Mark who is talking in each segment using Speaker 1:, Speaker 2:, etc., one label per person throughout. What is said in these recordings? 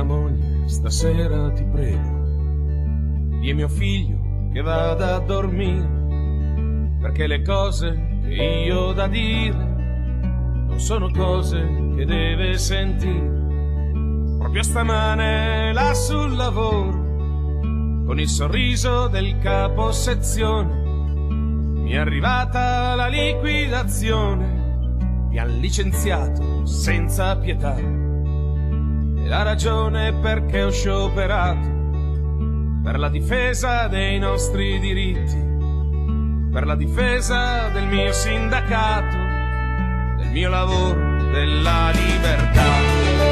Speaker 1: Cara moglie, stasera ti prego, di mio figlio che vada a dormire, perché le cose che io ho da dire non sono cose che deve sentire. Proprio stamane là sul lavoro, con il sorriso del capo sezione, mi è arrivata la liquidazione, mi han licenziato senza pietà. E la ragione perché ho scioperato, per la difesa dei nostri diritti, per la difesa del mio sindacato, del mio lavoro, della libertà.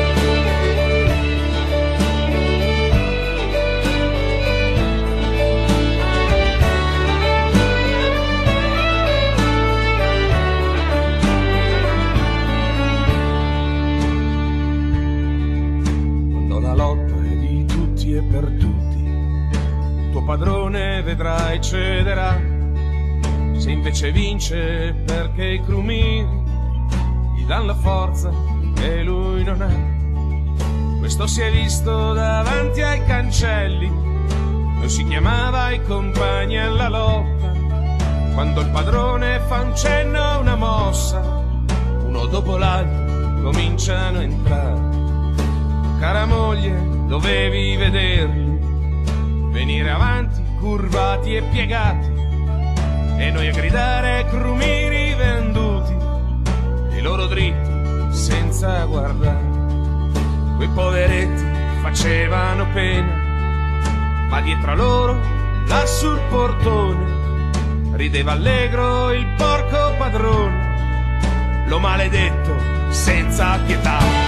Speaker 1: Per tutti, tuo padrone vedrà e cederà. Se invece vince perché i crumiri gli dan la forza che lui non ha. Questo si è visto davanti ai cancelli, lo si chiamava i compagni alla lotta. Quando il padrone fa un cenno, una mossa, uno dopo l'altro cominciano a entrare. Cara moglie, dovevi vederli venire avanti, curvati e piegati, e noi a gridare crumiri venduti, i loro dritti senza guardare. Quei poveretti facevano pena, ma dietro a loro, là sul portone, rideva allegro il porco padrone, lo maledetto senza pietà.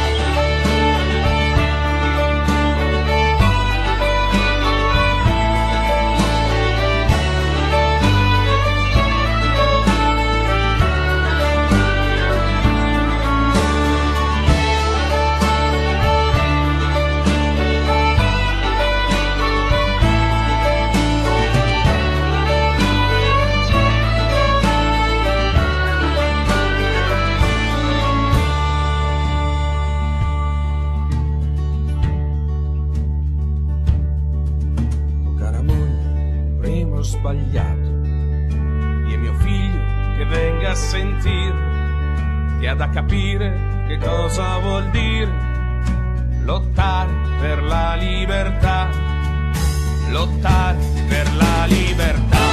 Speaker 1: Sbagliato, e mio figlio che venga a sentire, che ha da capire che cosa vuol dire lottare per la libertà, lottare per la libertà.